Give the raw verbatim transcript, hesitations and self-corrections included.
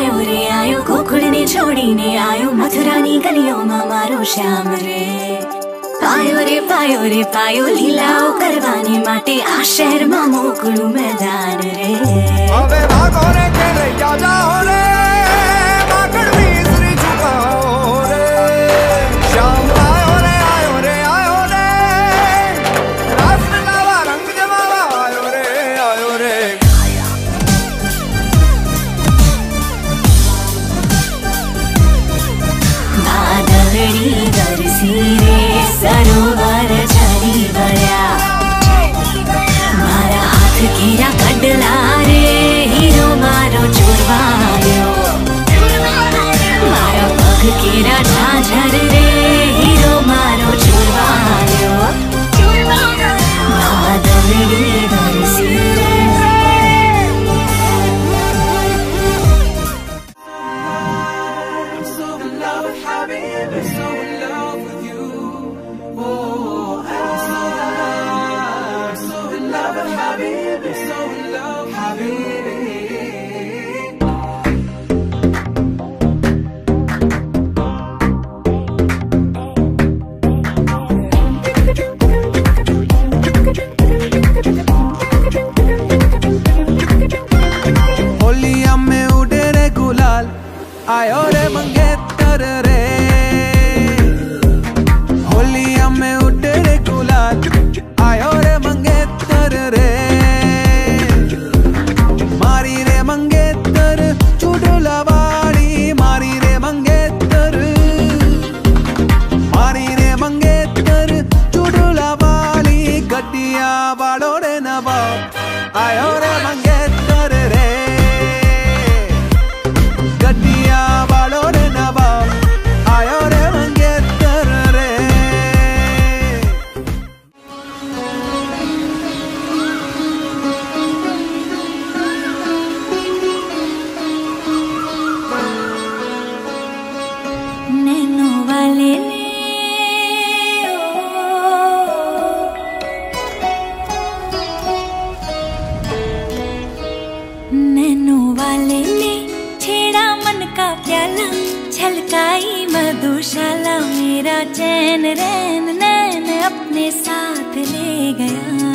आयो रे आयो, गोकुल ने छोड़ीने आयो, मथुरा नी गलियों में मारो श्याम रे। पायो रे पायो रे पायो, लीलाओ करवाने माटे आ शहर में मोकळू मैदान रे। अबे भागो रे खेलैया जाओ रे, माखण मिश्री झुकाओ रे। श्याम आयो रे आयो रे आयो रे, रास लगावा रंग जमावा आयो रे आयो रे। बादलड़ी बरसी रे, सरोवर झरी भर्या, मारा हाथ केरा कडला रे, हीरो मारो चोरवायो। मारा पग केरा झाझर रे, हीरो मारो चोरवायो। बादलड़ी बरसी रे। होलिया में उड़े रे गुलाल, आयो रे मंगेतर रे। होलिया में उड़े रे गुलाल, आयो रे मंगेतर रे। मारी रे मंगेतर चुड़ला वाली, मारी रे मंगेतर, मारी रे मंगेतर चुड़ला वाली। गड्डिया वालों रे नवाब, आयो रे मंगेतर रे। गड्डिया वालों रे नवाब, आयो रे मंगेतर रे। नैनो वाले ने नैनो वाले ने छेड़ा मन का प्याला, छलकाई मधुशाला, मेरा चैन रैन नैन अपने साथ ले गया।